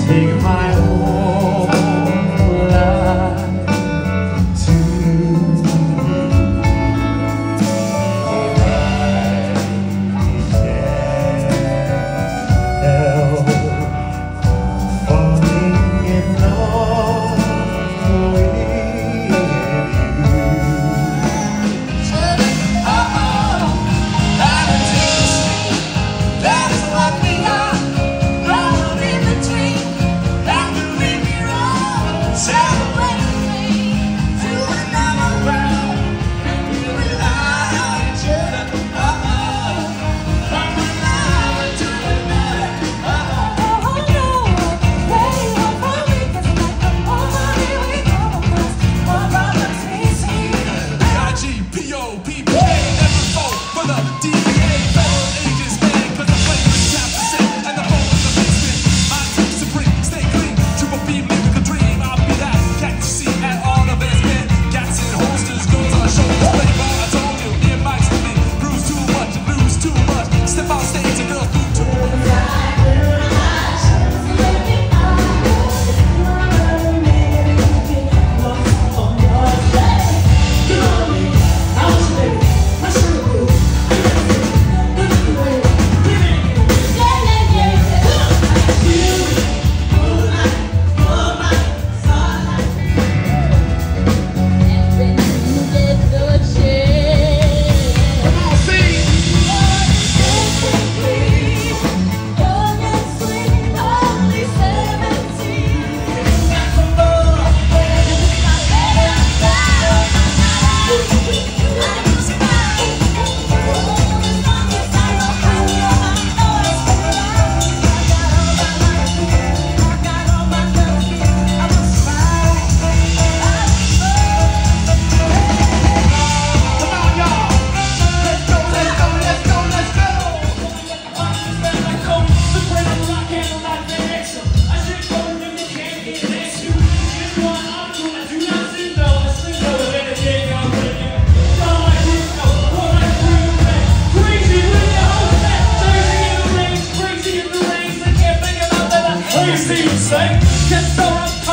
take my whole life to help falling in love with you. That is what we are. Rolling in between. That could lead me wrong. Sail away with me to another world. And we rely on each other. From one hour to another. Oh no, they won't find me 'cause like the more money we go across, more problems we see. B-I-G-P-O-P-P-A never vote for the DEA. Federal agents, man, 'cause the flavor is half the same. And the phone is the basement. I take supreme, stay clean. Triple beam, live the dream. I'll be that cat you see at all events, man. Gats in holsters, guns on shoulders. Play by, I told you, ear mics for me. Bruise too much and lose too much. Step on stage and girls do too much. Say, just so